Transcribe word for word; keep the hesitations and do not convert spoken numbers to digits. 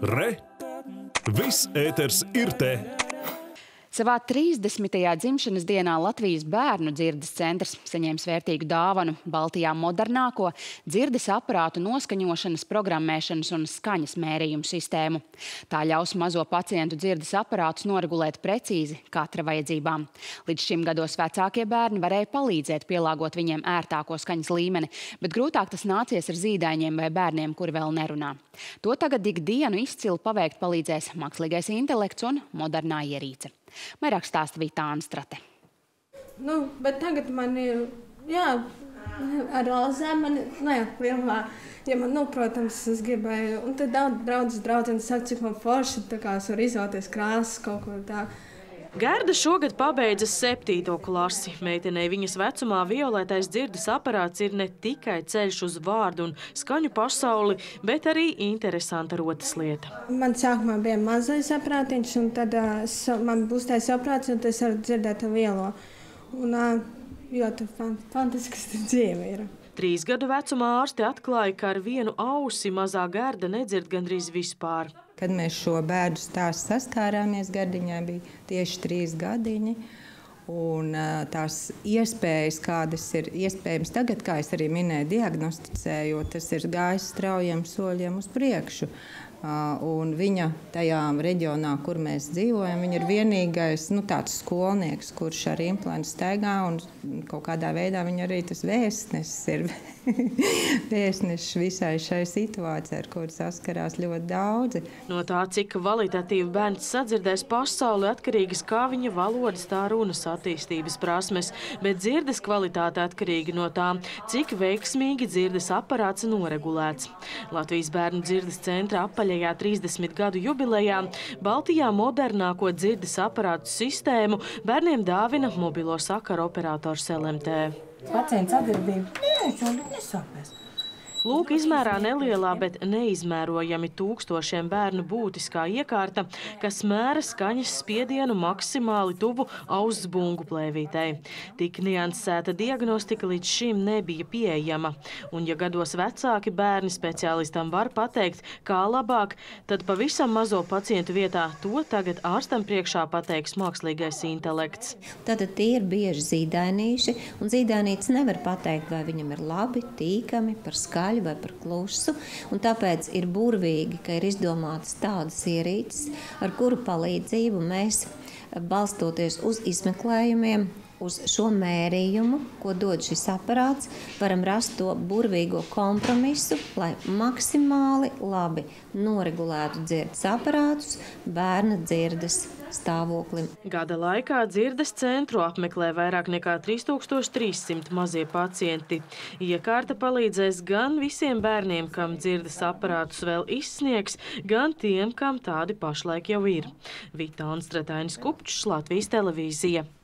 Re! Viss ēters ir te! Savā trīsdesmitajā dzimšanas dienā Latvijas bērnu dzirdes centrs saņēma vērtīgu dāvanu – Baltijā modernāko dzirdes aparātu noskaņošanas, programmēšanas un skaņas mērījumu sistēmu. Tā ļaus mazo pacientu dzirdes aparātus noregulēt precīzi katra vajadzībām. Līdz šim gados vecākie bērni varēja palīdzēt pielāgot viņiem ērtāko skaņas līmeni, bet grūtāk tas nācies ar zīdaiņiem vai bērniem, kuri vēl nerunā. To tagad ikdienu izcili paveikt palīdzēs mākslīgais intelekts un modernā ierīce. Vairāk stāsta Vita Anstrate. Nu, bet tagad man ir, jā, ar Alzēm man, nu jā, lielā, ja man, nu, protams, es gribēju, un tad daudz draudzes draudzenes saka, cik man forši, tā kā es varu izvēlēties krāsas kaut ko tā. Gerda šogad pabeidzas septīto klasi. Meitenei viņas vecumā violetais dzirdes aparāts ir ne tikai ceļš uz vārdu un skaņu pasauli, bet arī interesanta rotas lieta. Man sākumā bija mazais aparātiņš, un tad uh, man būs tais aparāts, un es varu dzirdēt lielo. Un uh, ļoti fantastisks dzīve ir. Trīs gadu vecumā ārsti atklāja, ka ar vienu ausi mazā Gerda nedzird gandrīz vispār. Kad mēs šo bērnu stāstu saskārāmies, Gerdiņai bija tieši trīs gadiņi. Un tās iespējas, kādas ir iespējams tagad, kā es arī minēju, diagnosticējot, tas ir gājis straujiem soļiem uz priekšu. Un viņa tajā reģionā, kur mēs dzīvojam, viņa ir vienīgais nu, tāds skolnieks, kurš ar implantu staigā, un kaut kādā veidā viņa arī tas vēstnesis ir vēstnesis visai šai situācijai, ar kuru saskarās ļoti daudzi. No tā, cik kvalitatīvi bērns sadzirdēs pasauli, atkarīgas kā viņa valodas, tā runas attīstības prasmes, bet dzirdes kvalitāte atkarīga no tā, cik veiksmīgi dzirdes aparāts noregulēts. Latvijas bērnu dzirdes centra apaļajā trīsdesmit gadu jubilejā Baltijā modernāko dzirdes aparātu sistēmu bērniem dāvina mobilo sakaru operators L M T. Pacients atbildība, nē, šodien nesāpēs. Lūk, izmērā nelielā, bet neizmērojami tūkstošiem bērnu būtiskā iekārta, kas mēra skaņas spiedienu maksimāli tuvu auss bungu plēvītei. Tik niansēta diagnostika līdz šim nebija pieejama. Un ja gados vecāki bērni speciālistam var pateikt, kā labāk, tad pavisam mazo pacientu vietā to tagad ārstam priekšā pateiks mākslīgais intelekts. Tātad tie ir bieži zīdainīši, un zīdainītis nevar pateikt, vai viņam ir labi, tīkami, par skaļu vai par klusu, un tāpēc ir burvīgi, ka ir izdomātas tādas ierīces, ar kuru palīdzību mēs, balstoties uz izmeklējumiem, uz šo mērījumu, ko dod šis aparāts, varam rast to burvīgo kompromisu, lai maksimāli labi noregulētu dzirdes aparātus bērna dzirdes stāvoklim. Gada laikā dzirdes centru apmeklē vairāk nekā trīs tūkstoši trīs simti mazie pacienti. Iekārta palīdzēs gan visiem bērniem, kam dzirdes aparātus vēl izsniegs, gan tiem, kam tādi pašlaik jau ir. Vita Anstrate, Kupčs, Latvijas televīzija.